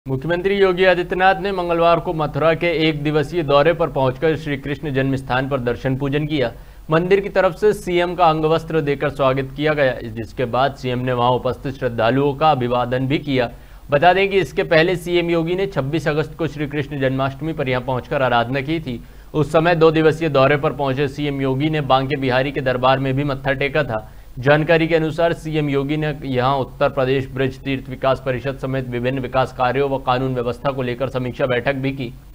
मुख्यमंत्री योगी आदित्यनाथ ने मंगलवार को मथुरा के एक दिवसीय दौरे पर पहुंचकर श्री कृष्ण जन्म स्थान पर दर्शन पूजन किया। मंदिर की तरफ से सीएम का अंगवस्त्र देकर स्वागत किया गया, जिसके बाद सीएम ने वहां उपस्थित श्रद्धालुओं का अभिवादन भी किया। बता दें कि इसके पहले सीएम योगी ने 26 अगस्त को श्री कृष्ण जन्माष्टमी पर यहां पहुंचकर आराधना की थी। उस समय 2 दिवसीय दौरे पर पहुंचे सीएम योगी ने बांके बिहारी के दरबार में भी मत्था टेका था। जानकारी के अनुसार सीएम योगी ने यहां उत्तर प्रदेश ब्रज तीर्थ विकास परिषद समेत विभिन्न विकास कार्यों व कानून व्यवस्था को लेकर समीक्षा बैठक भी की।